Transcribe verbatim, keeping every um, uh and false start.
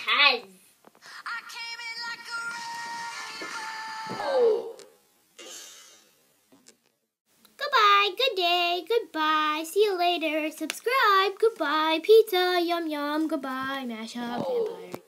has. Oh. Goodbye, good day, goodbye, see you later, subscribe, goodbye, pizza, yum yum, goodbye, mash up, vampire.